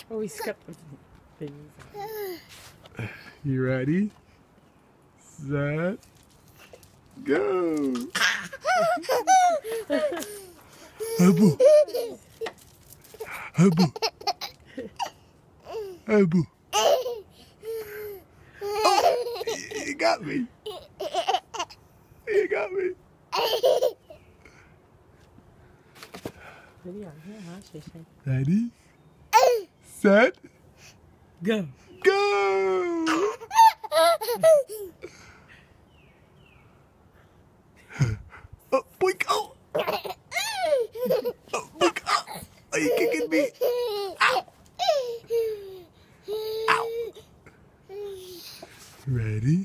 Oh, he's got the things on. You ready? Set. Go! Abu! Abu! Abu! Oh, you got me! You got me! Ready on here, huh, Shea? Ready? Set. Go! Go! Oh, boink! Oh! Oh, boink! Oh! Are you kicking me? Ow! Ow! Ready?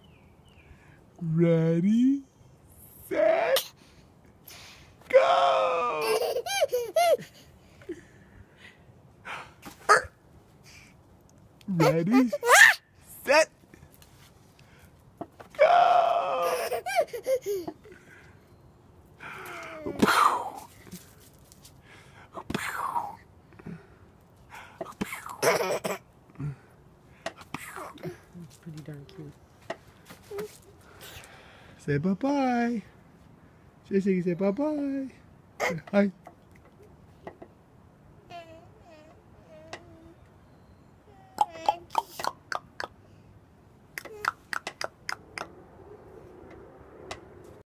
Ready? Set. Go! Ready? Set. Go! It's pretty darn cute. Say bye-bye. Say bye-bye. Hi.